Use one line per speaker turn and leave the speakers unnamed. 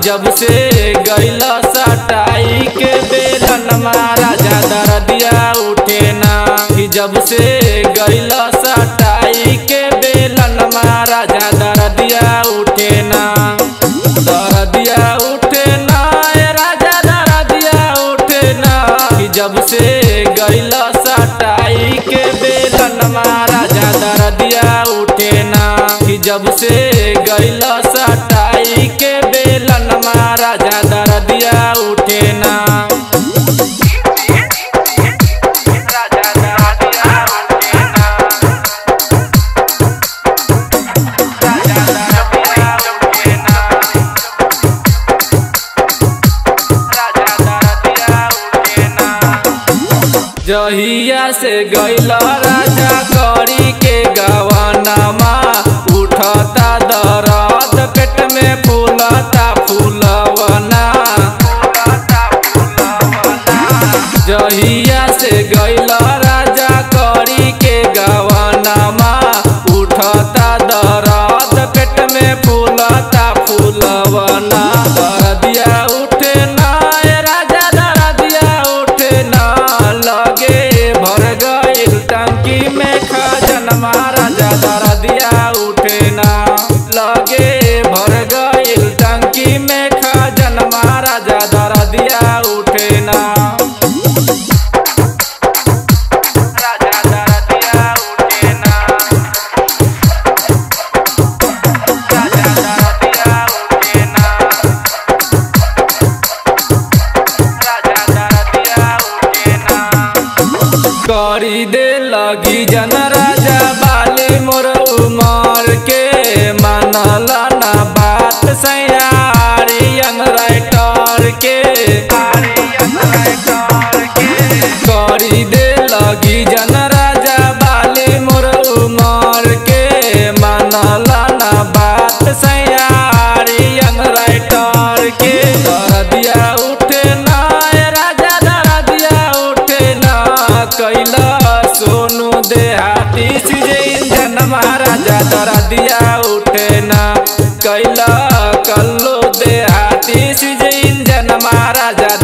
जब से गैला सटाई के बेलन राजा दरदिया उठे ना। कि जब से गैला सटाई के बेलन राजा दरदिया उठे ना। दरदिया उठे ना राजा दरदिया उठे ना। कि जब से गैला सटाई के बेलन राजा दरदिया उठे ना। कि जब से गैला सटाई के बेलन राजा दरदिया उठे ना। जहिया से गैला राजा करी के गवानमा उठता दर्द पेट में फूलता फूलवना। जहिया से गैला राजा करी के गवानमा उठता दर्द पेट में फूलता फूलवना। दरदिया उठे ना राजा दरदिया उठे ना। लगे भर गइल टंकी में खजनमा राजा दरदिया उठे ना। लगे भर गइल टंकी में खजनमा राजा दरदिया उठे ना। राजा दरदिया उठे ना। राजा दरदिया उठे ना। राजा दरदिया उठे ना। करी दे लगी जन राजा बाली मोर उमर के मानला ना बात सयारियन राइटर के। करी दे लगी जन राजा बाली मोर उमर के मानला ना बात सयारियन राइटर के। दरदिया उठे ना राजा दरदिया उठे ना। कैला सोनू देहाती सीजे इंजन महाराजा दरदिया उठे ना। कैला कल्लू देहाती सीजे इंजन महाराजा